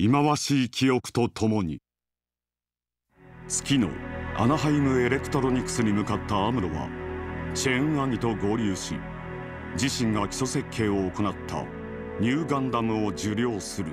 忌まわしい記憶とともに。月のアナハイムエレクトロニクスに向かったアムロはチェーンアギと合流し、自身が基礎設計を行ったニューガンダムを受領する。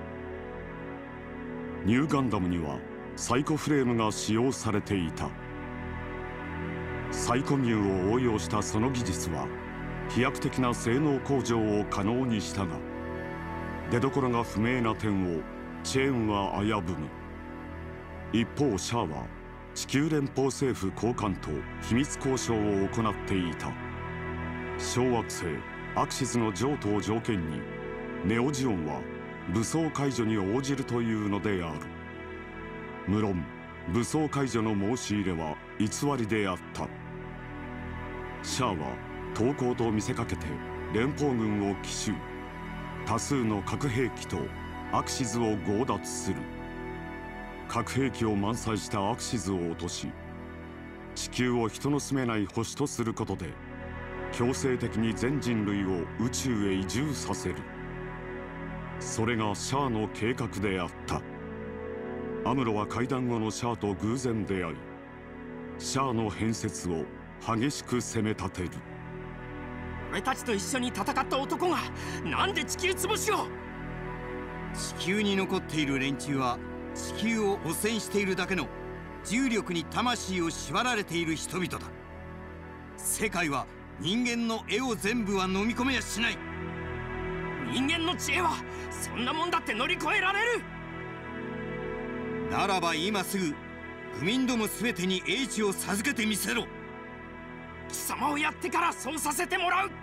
ニューガンダムにはサイコフレームが使用されていた。サイコミューを応用したその技術は飛躍的な性能向上を可能にしたが、出どころが不明な点をチェーンは危ぶむ。一方シャアは地球連邦政府高官と秘密交渉を行っていた。小惑星アクシズの譲渡を条件にネオジオンは武装解除に応じるというのである。無論武装解除の申し入れは偽りであった。シャアは投降と見せかけて連邦軍を奇襲。多数の核兵器とアクシズを強奪する。核兵器を満載したアクシズを落とし、地球を人の住めない星とすることで強制的に全人類を宇宙へ移住させる。それがシャアの計画であった。アムロは会談後のシャアと偶然出会い、シャアの変説を激しく責め立てる。 俺たちと一緒に戦った男がなんで地球潰しを。 地球に残っている連中は地球を汚染しているだけの重力に魂を縛られている人々だ。世界は人間の絵を全部は飲み込めやしない。 人間の知恵はそんなもんだって乗り越えられる。 ならば今すぐ愚民ども全てに英知を授けてみせろ。 貴様をやってからそうさせてもらう。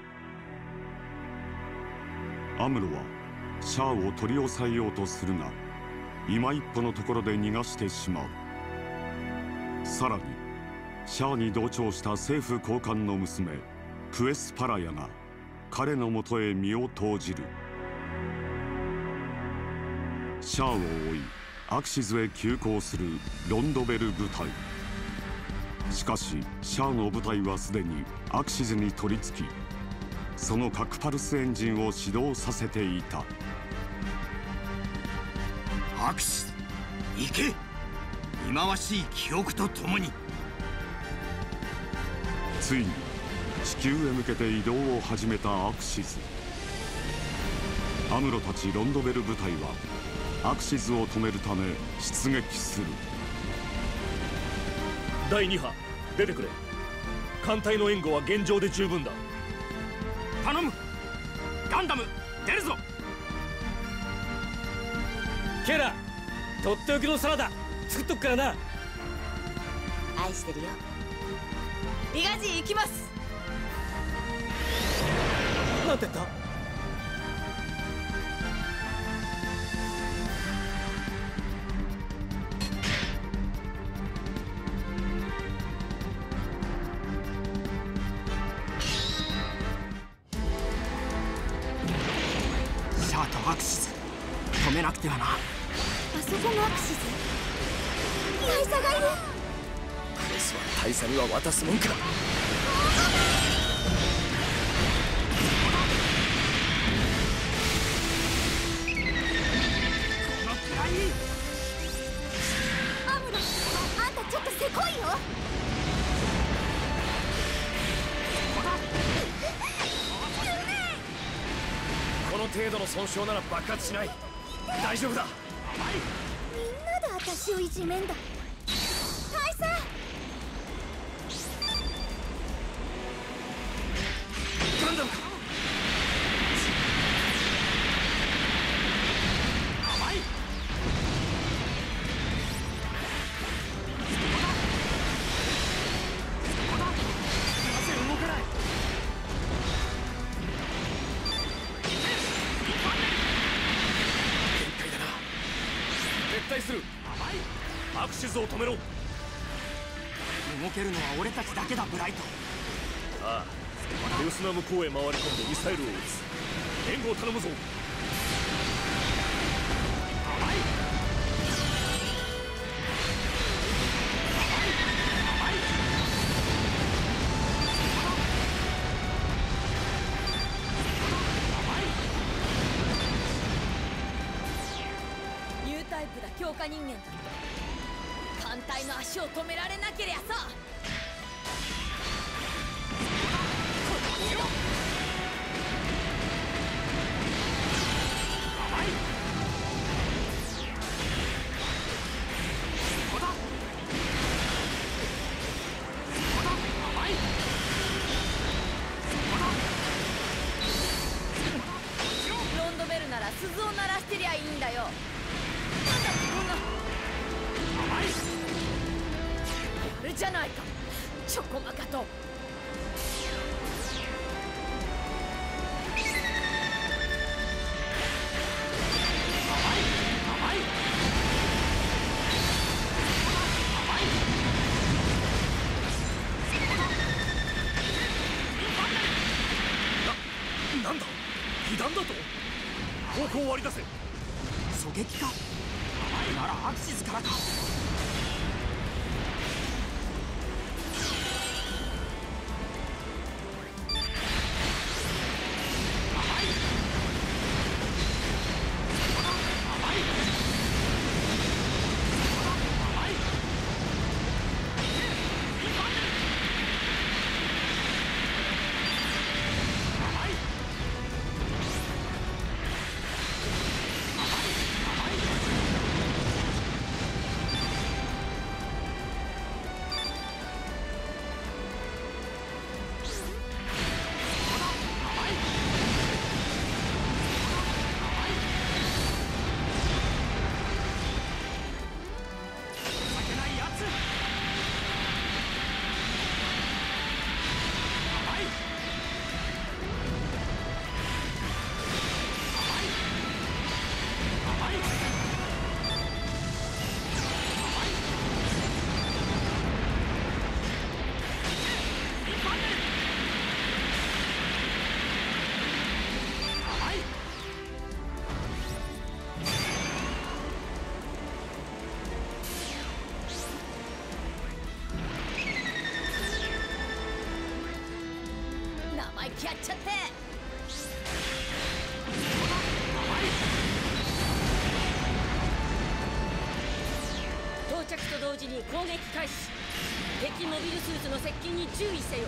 アムロはシャアを取り押さえようとするが、今一歩のところで逃がしてしまう。さらにシャアに同調した政府高官の娘プエスパラヤが彼のもとへ身を投じる。シャアを追いアクシズへ急行するロンドベル部隊。しかしシャアの部隊はすでにアクシズに取り付き、その核パルスエンジンを始動させていた。 アクシズ行け。忌まわしい記憶とともに。 ついに地球へ向けて移動を始めたアクシズ。アムロたちロンドベル部隊はアクシズを止めるため出撃する。 第2波出てくれ。艦隊の援護は現状で十分だ。 頼む。ガンダム出るぞ。 ケラ、とっておきのサラダ作っとくからな。 愛してるよ。リガジー行きます。 なんて言った？ シャアとアクシズ止めなくてはな。 あそこのアクシズ、大佐がいる。 クロスは大佐には渡すもんか。 アムロ、あんたちょっとせこいよ。 この程度の損傷なら爆発しない。大丈夫だ。 みんなで私をいじめんだ。大佐。 ガンダムか。 甘い。なぜ動かない。 撤退する。アクシズを止めろ。 動けるのは俺たちだけだ、ブライト。 ああ、デウスナム港へ回り込んでミサイルを撃つ。援護を頼むぞ。 強化人間だって艦隊の足を止められなけりゃさ。ロンドベルなら鈴を鳴らしてりゃいいんだよ。なんだこんな。やるじゃないかチョコマカと。 なんだ被弾だと。方向を割り出せ。 狙撃か。ならアクシズからか。 やっちゃって。到着と同時に攻撃開始。敵モビルスーツの接近に注意せよ。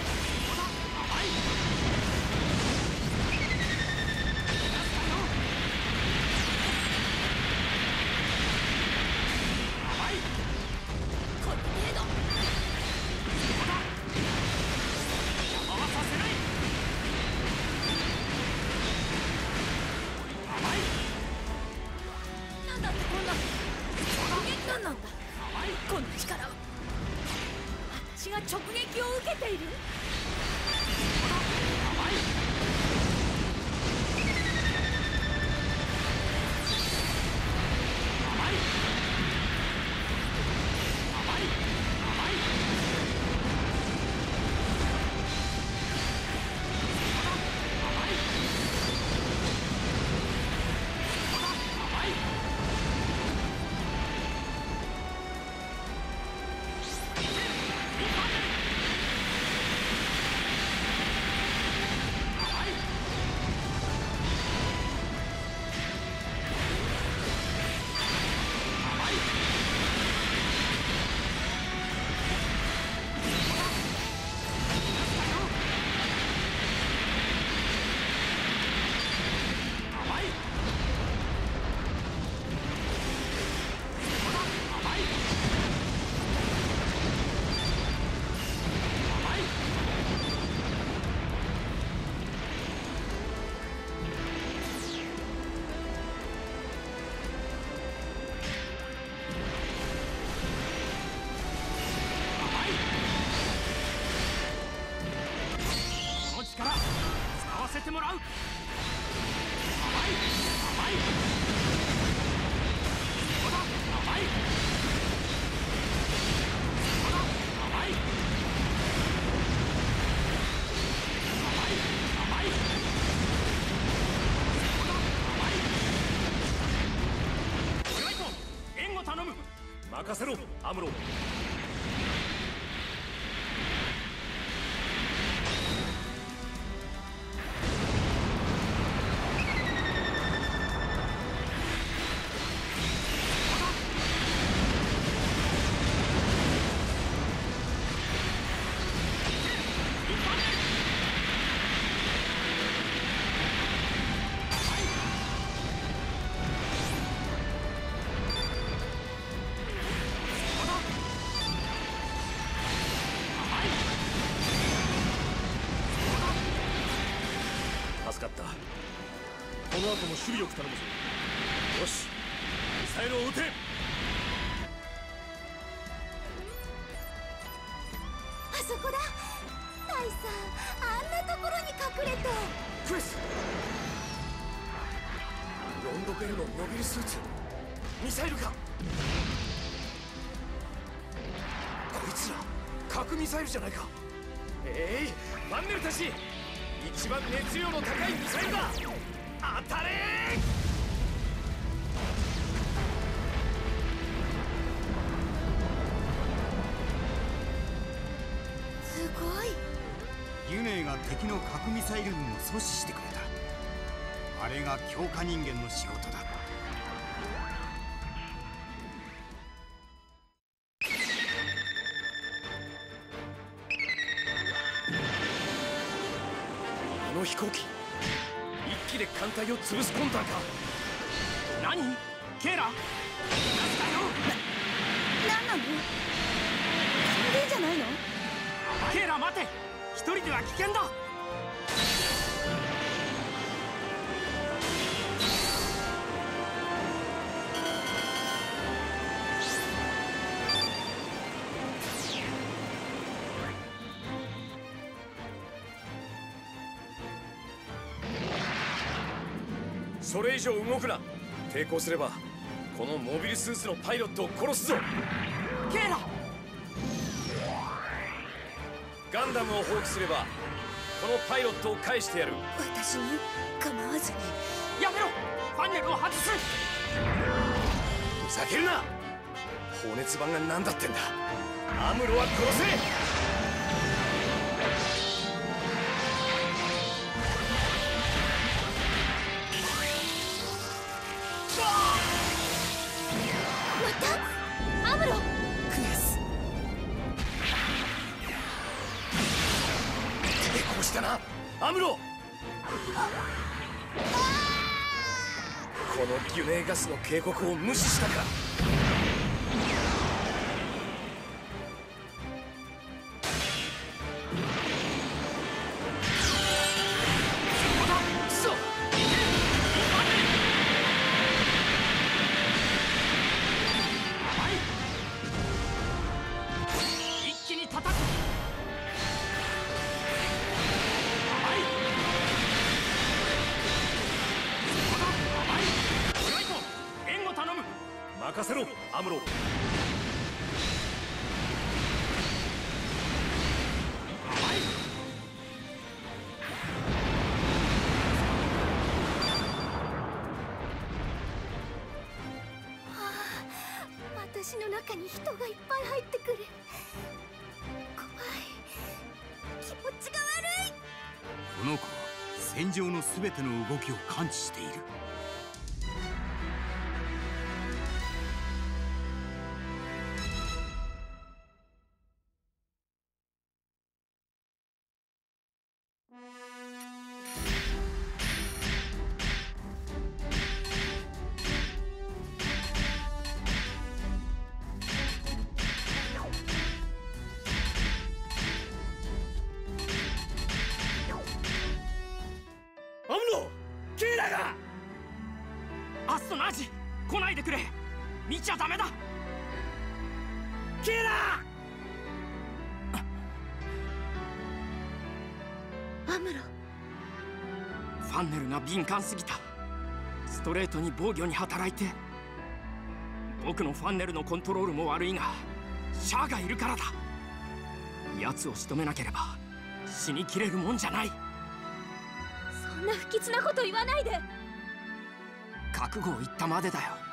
この程度。なんだってこんな何なんだこの力は。私が直撃を受けている。 せてもらう。援護頼む。 任せろアムロ。 の後も守備よく頼むぞ。よし、ミサイルを撃て。 あそこだ。タイさん、あんなところに隠れて。 クリス、ロンドベルのモビルスーツ、ミサイルか。こいつら核ミサイルじゃないか。ファンネルたち、一番熱量の高いミサイルだ。当たれー。 すごい。 ユネイが敵の核ミサイル軍を阻止してくれた。あれが強化人間の仕事だ。 あの飛行機、一機で艦隊を潰す魂胆か。 何？ケイラ？ なんなの？それじゃないの？ ケイラ待て！一人では危険だ。 それ以上動くな。抵抗すればこのモビルスーツのパイロットを殺すぞ。 ケイラ！ ガンダムを放棄すればこのパイロットを返してやる。 私に構わずに。 やめろ！ファンネルを外す！ ふざけるな。放熱板が何だってんだ。アムロは殺せ。 アムロ！ クエス、抵抗したな、アムロ。このギュネーガスの警告を無視したか。任せろ、アムロ。 私の中に人がいっぱい入ってくる。怖い。気持ちが悪い。 この子は戦場のすべての動きを感知している。 アムロ、ケイラが。 アストナージ、来ないでくれ。見ちゃダメだ。ケイラ！ アムロ。 ファンネルが敏感すぎた。ストレートに防御に働いて。僕のファンネルのコントロールも悪いがシャアがいるからだ。奴を仕留めなければ死にきれるもんじゃない。 そんな不吉なこと言わないで。 覚悟を言ったまでだよ。